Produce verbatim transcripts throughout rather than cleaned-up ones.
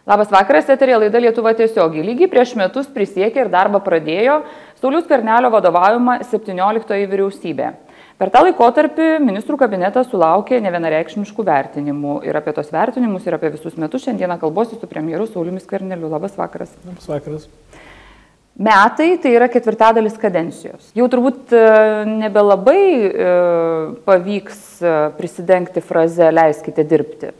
Labas vakaras, eterija laida Lietuva tiesiogiai. Lygiai prieš metus prisiekė ir darbą pradėjo Sauliaus Skvernelio vadovaujama septynioliktoji vyriausybė. Per tą laikotarpį ministrų kabinetas sulaukė nevienareikšmiškų vertinimų. Ir apie tos vertinimus, ir apie visus metus šiandieną kalbuosi su premjeru Sauliumi Skverneliu. Labas vakaras. Labas vakaras. Metai tai yra ketvirtadalis kadencijos. Jau turbūt nebelabai pavyks prisidengti frazę leiskite dirbti.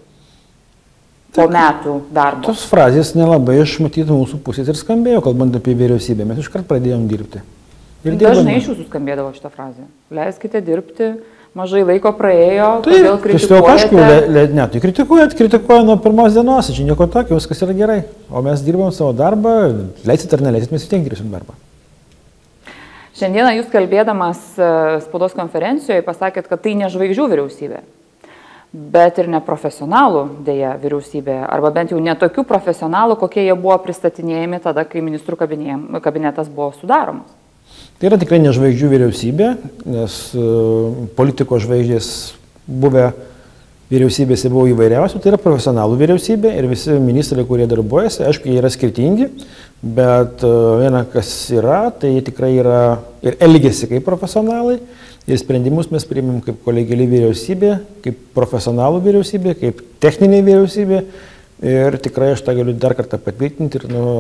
Po metų darbo. Tos frazės nelabai iš matyti mūsų pusės ir skambėjo, kalbant apie vyriausybę. Mes iškart pradėjom dirbti. Ir dažnai iš jūsų skambėdavo šitą frazę. Leiskite dirbti, mažai laiko praėjo, todėl kritikuojate. Aišku, le, ne, tai kritikuojat, kritikuoja nuo pirmos dienos, čia nieko tokio, viskas yra gerai. O mes dirbam savo darbą, leisit ar neleisit, mes vis tiek dirbsim darbą. Šiandieną jūs kalbėdamas spaudos konferencijoje pasakėt, kad tai ne žvaigždžių vyriausybė. Bet ir neprofesionalų dėja vyriausybė, arba bent jau netokių profesionalų, kokie jie buvo pristatinėjami tada, kai ministrų kabinetas buvo sudaromas. Tai yra tikrai ne žvaigždžių vyriausybė, nes uh, politikos žvaigždės buvę vyriausybėse buvo įvairiausių, tai yra profesionalų vyriausybė ir visi ministrai, kurie darbuojasi, aišku, jie yra skirtingi, bet uh, viena, kas yra, tai tikrai yra ir elgiasi kaip profesionalai. Ir sprendimus mes priimėm kaip kolegiali vyriausybė, kaip profesionalų vyriausybė, kaip techninė vyriausybė. Ir tikrai aš tą galiu dar kartą patvirtinti ir nuo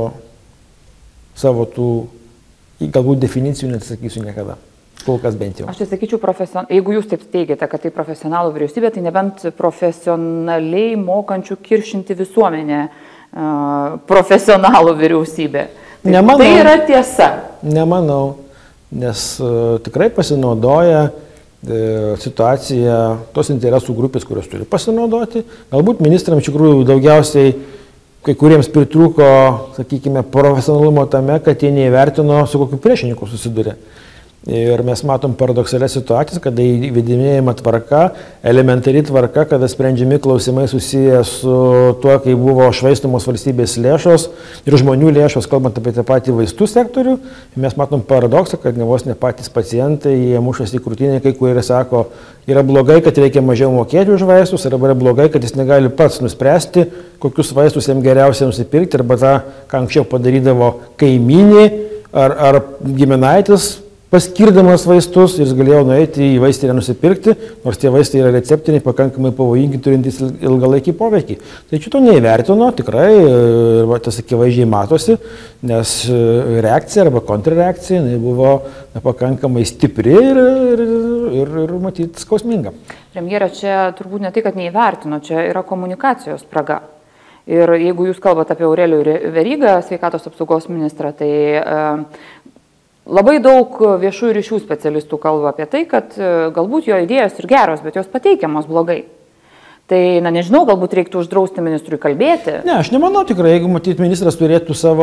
savo tų, galbūt definicijų nesakysiu niekada. Kol kas bent jau. Aš tai sakyčiau, profesion... jeigu jūs taip teigiate, kad tai profesionalų vyriausybė, tai nebent profesionaliai mokančių kiršinti visuomenę uh, profesionalų vyriausybė. Tai, Nemanau. Tai yra tiesa. Nemanau. Nes uh, tikrai pasinaudoja uh, situaciją tos interesų grupės, kurios turi pasinaudoti. Galbūt ministrams iš tikrųjų daugiausiai kai kuriems pritrūko, sakykime, profesionalumo tame, kad jie neįvertino, su kokiu priešininku susiduria. Ir mes matom paradoksalias situacijas, kada įvedinėjama tvarka, elementari tvarka, kada sprendžiami klausimai susiję su tuo, kai buvo švaistomos valstybės lėšos ir žmonių lėšos, kalbant apie tą patį vaistų sektorių. Mes matom paradoksą, kad ne vos ne patys pacientai, jie mušasi į krūtinę, kai kurie sako, yra blogai, kad reikia mažiau mokėti už vaistus, arba yra blogai, kad jis negali pats nuspręsti, kokius vaistus jam geriausia nusipirkti, arba tą, ką anksčiau padarydavo kaimynė ar, ar giminaitis, paskirdamas vaistus ir jis galėjo nueiti į vaistinę nusipirkti, nors tie vaistai yra receptiniai, pakankamai pavojingi, turintys ilgalaikį poveikį. Tai šito neįvertino, tikrai, tas akivaizdžiai matosi, nes reakcija arba kontrreakcija buvo pakankamai stipri ir, ir, ir, ir matyt, skausminga. Premjerė, čia turbūt ne tai, kad neįvertino, čia yra komunikacijos spraga. Ir jeigu jūs kalbate apie Aurelijų Verygą, sveikatos apsaugos ministrą, tai uh, labai daug viešųjų ryšių specialistų kalba apie tai, kad galbūt jo idėjos ir geros, bet jos pateikiamos blogai. Tai, na nežinau, galbūt reiktų uždrausti ministrui kalbėti. Ne, aš nemanau tikrai, jeigu matyt ministras turėtų savo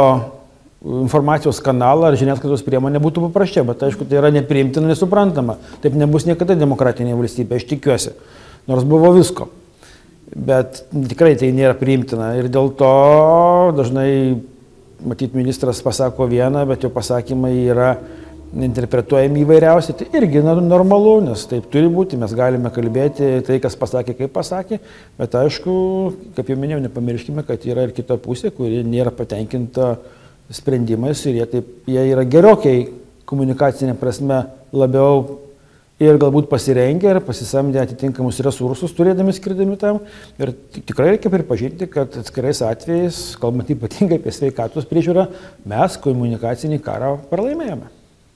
informacijos kanalą ar žiniasklaidos priemonę, būtų paprasčiau, bet aišku, tai yra nepriimtina, nesuprantama. Taip nebus niekada demokratinėje valstybėje, aš tikiuosi, nors buvo visko. Bet tikrai tai nėra priimtina ir dėl to dažnai matyt, ministras pasako vieną, bet jo pasakymai yra interpretuojami įvairiausiai. Tai irgi normalu, nes taip turi būti, mes galime kalbėti tai, kas pasakė, kaip pasakė, bet aišku, kaip jau minėjau, nepamirškime, kad yra ir kita pusė, kuri nėra patenkinta sprendimais ir jie, taip, jie yra gerokiai komunikacinė prasme labiau ir galbūt pasirengę ir pasisamdę atitinkamus resursus, turėdami skirdami tam. Ir tikrai reikia pripažinti, kad atskirais atvejais, kalbant ypatingai apie sveikatos priežiūrą, mes komunikacinį karą pralaimėjome.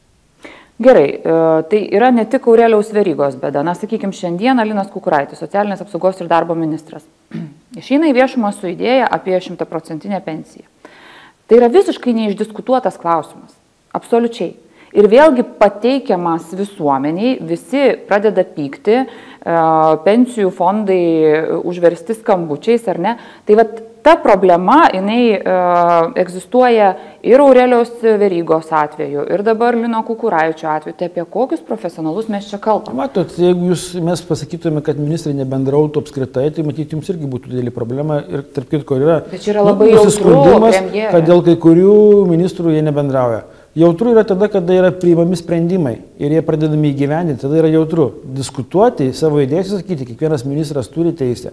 Gerai, tai yra ne tik Aurelijaus Verygos bėda. Na, sakykime, šiandieną Linas Kukuraitis, socialinės apsaugos ir darbo ministras, išeina į viešumą su idėja apie šimtaprocentinę pensiją. Tai yra visiškai neišdiskutuotas klausimas. Absoliučiai. Ir vėlgi pateikiamas visuomeniai, visi pradeda pykti, pensijų fondai užversti skambučiais ar ne. Tai vat ta problema, jinai egzistuoja ir Aurelijaus Verygos atveju, ir dabar Lino Kukuraičio atveju. Tai apie kokius profesionalus mes čia kalbame? Matot, jeigu jūs, mes pasakytume, kad ministrai nebendrautų apskritai, tai matyt, jums irgi būtų didelį problemą ir tarp kitko yra, Bet čia yra labai nu, jautru, premjerė. Kad dėl kai kurių ministrų jie nebendrauja. Jautru yra tada, kada yra priimami sprendimai ir jie pradedami įgyvendinti, tada yra jautru. Diskutuoti, savo idėjas sakyti, kiekvienas ministras turi teisę.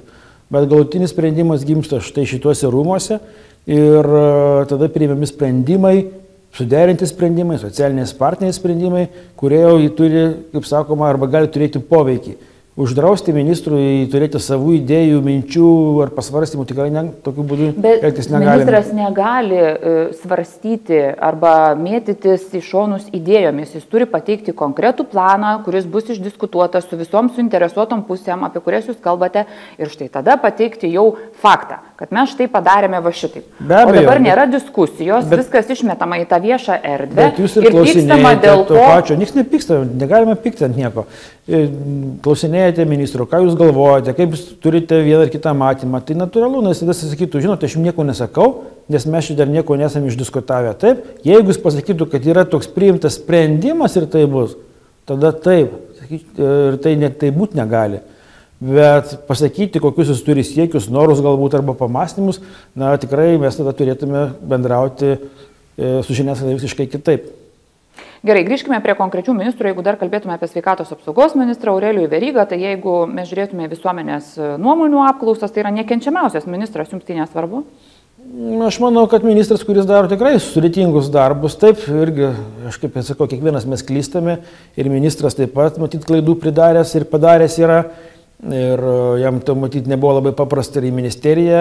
bet galutinis sprendimas gimsta štai šituose rūmuose ir tada priimami sprendimai, suderinti sprendimai, socialiniais partneriais sprendimai, kurie jau turi, kaip sakoma, arba gali turėti poveikį. Uždrausti ministrui turėti savų idėjų, minčių ar pasvarstymų tikrai ne, tokiu būdu elgtis negalime. Ministras negali uh, svarstyti arba mėtytis į šonus idėjomis. Jis turi pateikti konkretų planą, kuris bus išdiskutuotas su visom suinteresuotom pusėm, apie kurias jūs kalbate, ir štai tada pateikti jau faktą, kad mes štai padarėme va šitaip. Be abejo, o dabar nėra diskusijos, bet, viskas išmetama į tą viešą erdvę. Bet jūs ir, ir pykstama dėl to pačio. Niekas nepyksta, negalime pykti ant nieko. Klausinėjate ministro, ką jūs galvojate, kaip jūs turite vieną ar kitą matymą. Tai natūralu, nes jis sakytų, žinote, aš jums nieko nesakau, nes mes šį dar nieko nesame išdiskutavę. Taip, jeigu jis pasakytų, kad yra toks priimtas sprendimas ir tai bus, tada taip, ir tai net tai būt negali. Bet pasakyti, kokius jis turi siekius, norus galbūt arba pamastymus, na tikrai mes tada turėtume bendrauti su žiniasklaida visiškai kitaip. Gerai, grįžkime prie konkrečių ministrų. Jeigu dar kalbėtume apie sveikatos apsaugos ministrą Aurelijų Verygą, tai jeigu mes žiūrėtume visuomenės nuomonių apklausas, tai yra nekenčiamiausias ministras, jums tai nesvarbu? Aš manau, kad ministras, kuris daro tikrai sudėtingus darbus, taip, irgi, aš kaip sakau, kiekvienas mes klystame ir ministras taip pat, matyt, klaidų pridaręs ir padaręs yra ir jam to, matyt, nebuvo labai paprasta ir į ministeriją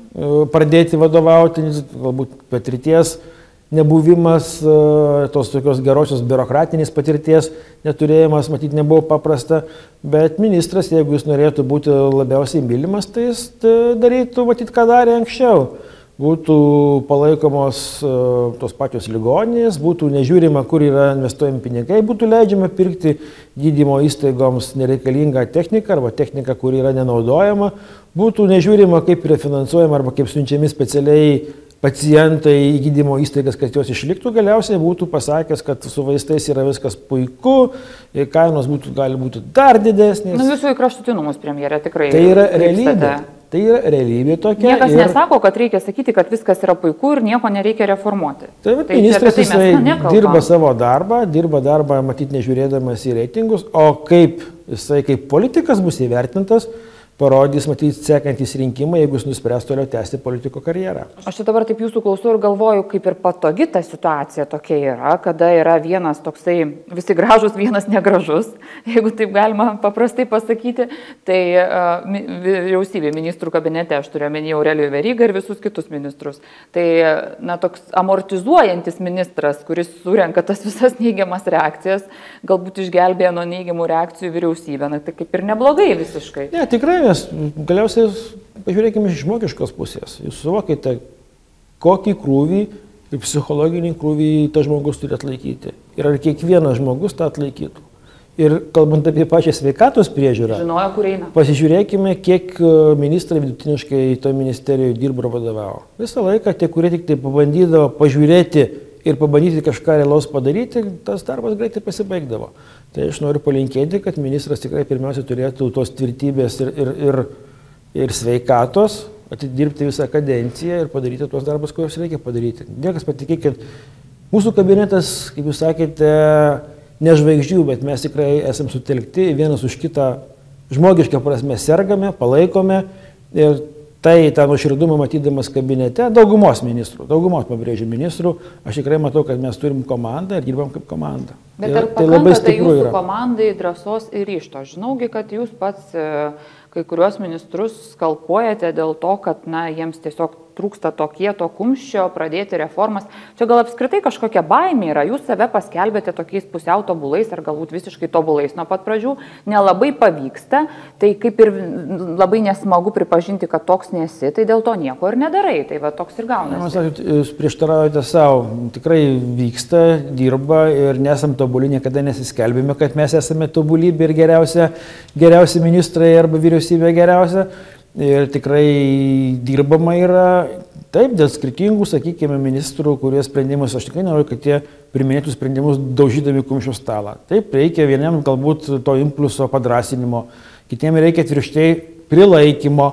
pradėti vadovauti, galbūt patirties nebuvimas, tos tokios gerosios biurokratinės patirties neturėjimas, matyt, nebuvo paprasta, bet ministras, jeigu jis norėtų būti labiausiai mylimas, tai jis darytų, matyt, ką darė anksčiau. Būtų palaikomos tos pačios ligoninės, būtų nežiūrima, kur yra investuojami pinigai, būtų leidžiama pirkti gydymo įstaigoms nereikalingą techniką arba techniką, kuri yra nenaudojama, būtų nežiūrima, kaip yra finansuojama arba kaip siunčiami specialiai pacientai į gydymo įstaigas, kad jos išliktų, galiausiai būtų pasakęs, kad su vaistais yra viskas puiku, kainos būtų, gali būti dar didesnės. Nu, visų į kraštutinumus, premjerė, tikrai. Tai yra realybė. Tai yra realybė tokia. Niekas ir... nesako, kad reikia sakyti, kad viskas yra puiku ir nieko nereikia reformuoti. Tai, tai ministras jisai dirba savo darbą, dirba darbą, matyt, nežiūrėdamas į reitingus, o kaip jisai kaip politikas bus įvertintas, parodys, matyt, sekantys rinkimai, jeigu jis nuspręs toliau tęsti politiko karjerą. Aš čia dabar taip jūsų klausau ir galvoju, kaip ir patogi ta situacija tokia yra, kada yra vienas toksai visi gražus, vienas negražus, jeigu taip galima paprastai pasakyti, tai uh, vyriausybė ministrų kabinete, aš turiu omeny Aurelijų Verygą ir visus kitus ministrus. Tai, na, toks amortizuojantis ministras, kuris surenka tas visas neigiamas reakcijas, galbūt išgelbėja nuo neigiamų reakcijų vyriausybę, na, tai kaip ir neblogai visiškai. Ne, tikrai. Nes galiausiai pažiūrėkime iš žmogiškos pusės. Jūs suvokite, kokį krūvį ir psichologinį krūvį tas žmogus turi atlaikyti. Ir ar kiekvienas žmogus tą atlaikytų. Ir kalbant apie pačią sveikatos priežiūrą, žinojo, kur eina. Pasižiūrėkime, kiek ministrai vidutiniškai to ministerijoje dirbo ir vadovavo. Visą laiką tie, kurie tik tai pabandydavo pažiūrėti ir pabandyti kažką realaus padaryti, tas darbas greitai pasibaigdavo. Tai aš noriu palinkėti, kad ministras tikrai pirmiausia turėtų tos tvirtybės ir, ir, ir, ir sveikatos, atidirbti visą kadenciją ir padaryti tuos darbus, kuriuos reikia padaryti. Niekas, patikėkit, mūsų kabinetas, kaip jūs sakėte, ne žvaigždžių, bet mes tikrai esame sutelkti, vienas už kitą žmogišką prasme sergame, palaikome ir tai tą nuoširdumą matydamas kabinete, daugumos ministrų, daugumos pabrėžių ministrų, aš tikrai matau, kad mes turim komandą ir dirbam kaip komanda. Bet ar tai pakanka tai jūsų yra. Komandai drąsos ir ryžto? Žinaugi, kad jūs pats kai kuriuos ministrus skalpuojate dėl to, kad na, jiems tiesiog trūksta to kieto kumščio, pradėti reformas. Čia gal apskritai kažkokia baimė yra, jūs save paskelbėte tokiais pusiau tobulais ar galbūt visiškai tobulais nuo pat pradžių, nelabai pavyksta, tai kaip ir labai nesmagu pripažinti, kad toks nesi, tai dėl to nieko ir nedarai, tai va toks ir gaunasi. Jūs prieštaraujate savo, tikrai vyksta, dirba ir nesam tobuli, niekada nesiskelbėme, kad mes esame tobulybė ir geriausia, geriausi ministrai arba vyriausybė geriausia. Ir tikrai dirbama yra, taip, dėl skirtingų, sakykime, ministrų, kurie sprendimus, aš tikrai noriu, kad jie priminėtų sprendimus daužydami kumščio stalą. Taip, reikia vienam galbūt to impulso padrasinimo, kitiem reikia atvirkščiai prilaikymo,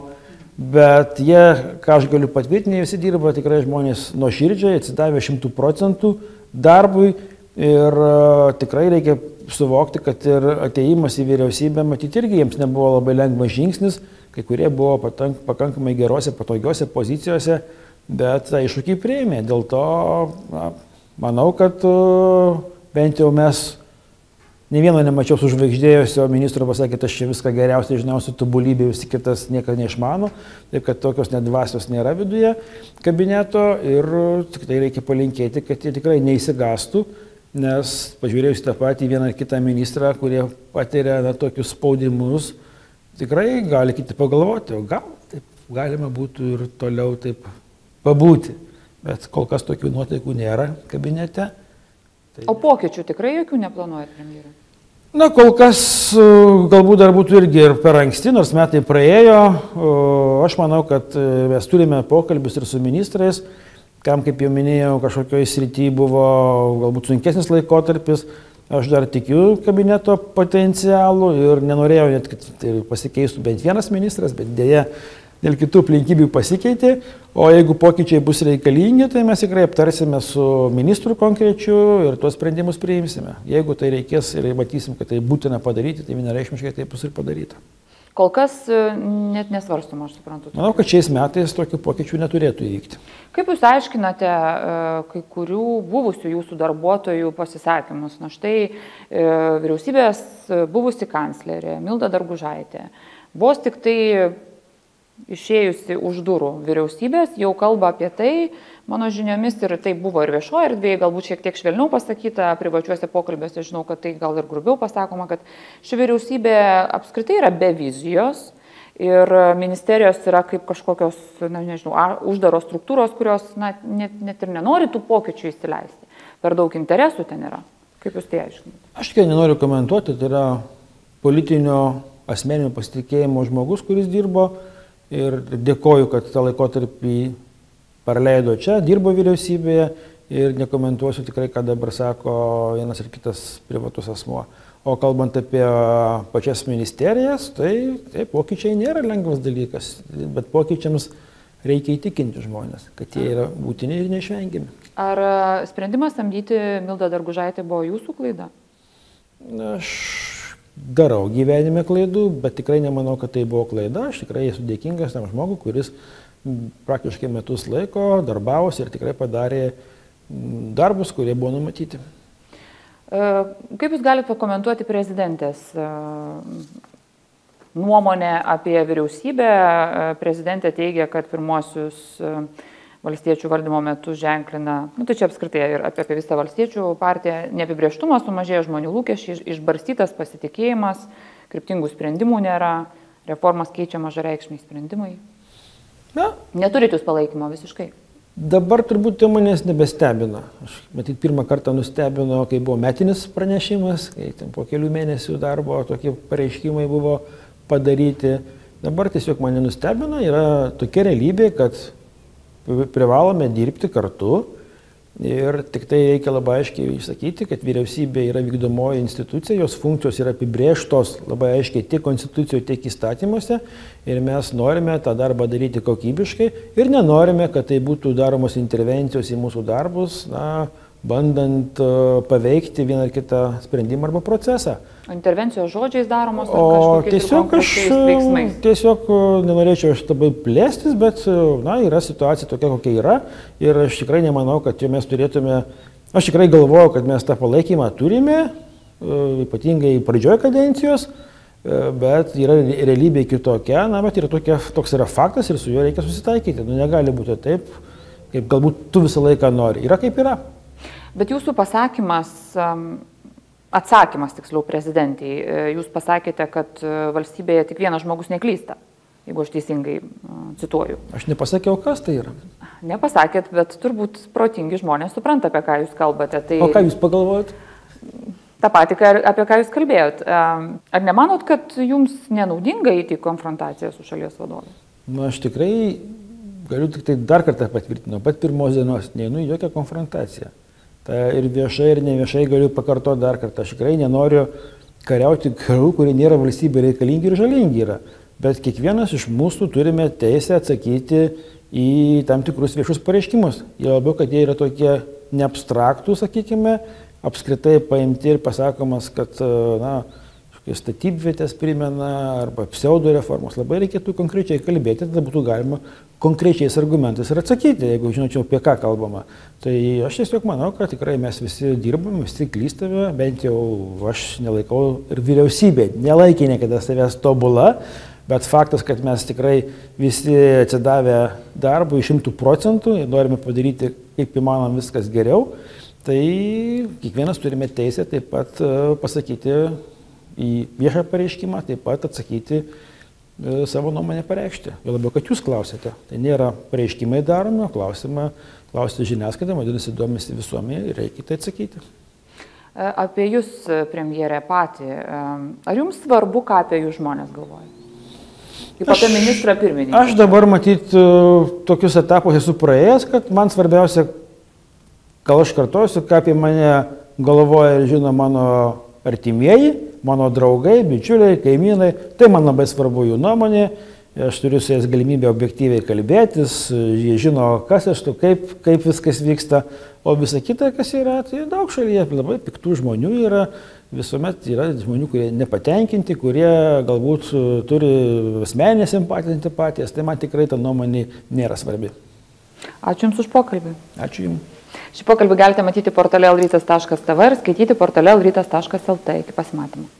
bet jie, ką aš galiu patvirtinti, visi dirba tikrai žmonės nuoširdžiai, atsidavę šimtų procentų darbui Ir tikrai reikia suvokti, kad ir ateimas į vyriausybę, matyti, irgi jiems nebuvo labai lengvas žingsnis, kai kurie buvo pakankamai gerose, patogiose pozicijose, bet tą iššūkį priėmė. Dėl to na, manau, kad bent jau mes ne vieno nemačiau sužvaigždėjusio ministro pasakė, aš čia viską geriausiai žinausiu, tobulybė, visi kitas niekada neišmano, taip kad tokios nedvasios nėra viduje kabineto ir tik tai reikia palinkėti, kad jie tikrai neįsigastų, nes pažiūrėjus tą patį vieną ar kitą ministrą, kurie patiria na, tokius spaudimus, tikrai gali kiti pagalvoti, o gal taip galima būtų ir toliau taip pabūti, bet kol kas tokių nuotaikų nėra kabinete. Tai... O pokyčių tikrai jokių neplanuojat, premjerai? Na, kol kas galbūt dar būtų irgi ir per anksti, nors metai praėjo. Aš manau, kad mes turime pokalbius ir su ministrais, kam, kaip jau minėjau, kažkokioje srityje buvo galbūt sunkesnis laikotarpis. Aš dar tikiu kabineto potencialų ir nenorėjau net, kad tai pasikeistų bent vienas ministras, bet dėja dėl kitų aplinkybių pasikeitė. O jeigu pokyčiai bus reikalingi, tai mes tikrai aptarsime su ministru konkrečiu ir tuos sprendimus priimsime. Jeigu tai reikės ir matysim, kad tai būtina padaryti, tai vienareikšmiškai tai bus ir padaryta. Kol kas net nesvarstoma, aš suprantu. Manau, kad šiais metais tokių pokyčių neturėtų įvykti. Kaip Jūs aiškinate kai kurių buvusių Jūsų darbuotojų pasisakymus? Na štai vyriausybės buvusi kanclerė Milda Dargužaitė vos tik tai išėjusi už durų vyriausybės, jau kalba apie tai, mano žiniomis, ir tai buvo ir viešoje erdvėje, galbūt šiek tiek švelniau pasakyta, privačiuose pokalbiuose, žinau, kad tai gal ir grubiau pasakoma, kad ši vyriausybė apskritai yra be vizijos ir ministerijos yra kaip kažkokios, na, nežinau, uždaros struktūros, kurios na, net, net ir nenori tų pokyčių įsileisti. Per daug interesų ten yra. Kaip Jūs tai aiškinate? Aš tikrai nenoriu komentuoti, tai yra politinio asmeninio pasitikėjimo žmogus, kuris dirbo. Ir dėkoju, kad tą laikotarpį praleido čia, dirbo vyriausybėje ir nekomentuosiu tikrai, ką dabar sako vienas ir kitas privatus asmuo. O kalbant apie pačias ministerijas, tai, tai pokyčiai nėra lengvas dalykas, bet pokyčiams reikia įtikinti žmonės, kad jie yra būtini ir neišvengiami. Ar sprendimas samdyti Mildą Dargužaitę buvo Jūsų klaida? Aš darau gyvenime klaidų, bet tikrai nemanau, kad tai buvo klaida. Aš tikrai esu dėkingas tam žmogui, kuris praktiškai metus laiko darbavosi ir tikrai padarė darbus, kurie buvo numatyti. Kaip Jūs galite pakomentuoti prezidentės nuomonę apie vyriausybę? Prezidentė teigia, kad pirmosius valstiečių valdymo metu ženklina, nu tai čia apskritai ir apie, apie visą valstiečių partiją, neapibrėžtumas, sumažėjo žmonių lūkesčiai, išbarstytas pasitikėjimas, kryptingų sprendimų nėra, reformas keičia mažareikšmiai sprendimai. Na, neturit Jūs palaikymo visiškai? Dabar turbūt tai manęs nebestebina. Aš matyt, pirmą kartą nustebino, kai buvo metinis pranešimas, kai ten po kelių mėnesių darbo tokie pareiškimai buvo padaryti. Dabar tiesiog mane nustebino, yra tokia realybė, kad privalome dirbti kartu ir tik tai reikia labai aiškiai išsakyti, kad vyriausybė yra vykdomoji institucija, jos funkcijos yra apibrėžtos labai aiškiai tiek konstitucijoje, tiek įstatymuose ir mes norime tą darbą daryti kokybiškai ir nenorime, kad tai būtų daromos intervencijos į mūsų darbus, na, bandant paveikti vieną ar kitą sprendimą arba procesą. Intervencijos žodžiais daromos ar o tiesiog aš veiksmais? Tiesiog nenorėčiau aš labai plėstis, bet na, yra situacija tokia, kokia yra ir aš tikrai nemanau, kad mes turėtume, aš tikrai galvoju, kad mes tą palaikymą turime, ypatingai pradžioje kadencijos, bet yra realybė kitokia, na, bet yra tokia, toks yra faktas ir su juo reikia susitaikyti. Nu, negali būti taip, kaip galbūt tu visą laiką nori. Yra kaip yra. Bet Jūsų pasakymas, atsakymas tiksliau prezidentai, Jūs pasakėte, kad valstybėje tik vienas žmogus neklysta, jeigu aš teisingai cituoju. Aš nepasakiau, kas tai yra. Nepasakėt, bet turbūt protingi žmonės supranta, apie ką Jūs kalbate. Tai... O ką Jūs pagalvojat? Ta pati, apie ką Jūs kalbėjot. Ar nemanot, kad Jums nenaudinga įti konfrontaciją su šalies vadovė? Nu, aš tikrai galiu tik tai dar kartą patvirtinti, pat pirmos dienos neinu į jokią konfrontaciją. Ta ir viešai, ir neviešai galiu pakartoti dar kartą. Aš tikrai nenoriu kariauti karų, kurie nėra valstybė reikalingi ir žalingi yra. Bet kiekvienas iš mūsų turime teisę atsakyti į tam tikrus viešus pareiškimus. Jie labiau, kad jie yra tokie neabstraktų, sakykime, apskritai paimti ir pasakomas, kad, na, statybvietės primena arba pseudo reformos. Labai reikėtų konkrečiai kalbėti, tada būtų galima konkrečiais argumentais ir atsakyti, jeigu žinočiau, apie ką kalbama. Tai aš tiesiog manau, kad tikrai mes visi dirbame, visi klystame, bent jau aš nelaikau ir vyriausybė nelaikė niekada savęs tobula, bet faktas, kad mes tikrai visi atsidavę darbui šimtų procentų ir norime padaryti kaip įmanom viskas geriau, tai kiekvienas turime teisę taip pat pasakyti į viešą pareiškimą, taip pat atsakyti e, savo nuomonę pareikšti. Jo labiau, kad jūs klausėte. Tai nėra pareiškimai daromi, klausimą klausyti žiniasklaidą, vadinasi, domisi visuomenė ir reikia tai atsakyti. Apie jūs, premjerė, patį. Ar jums svarbu, ką apie jūs žmonės galvoja? Kaip apie ministrą pirmininką. Aš dabar matyt tokius etapus esu praėjęs, kad man svarbiausia, gal aš kartuosiu, ką apie mane galvoja ir žino mano artimieji, mano draugai, bičiuliai, kaimynai, tai man labai svarbu jų nuomonė, aš turiu su jais galimybę objektyviai kalbėtis, jie žino, kas aš tu, kaip, kaip viskas vyksta, o visa kita, kas yra, tai daug šalyje, labai piktų žmonių yra, visuomet yra žmonių, kurie nepatenkinti, kurie galbūt turi asmeninės simpatijas, antipatijas, tai man tikrai ta nuomonė nėra svarbi. Ačiū Jums už pokalbį. Ačiū Jums. Šį pokalbį galite matyti portale elrytas taškas tv ir skaityti portale elrytas taškas lt. Iki pasimatymo.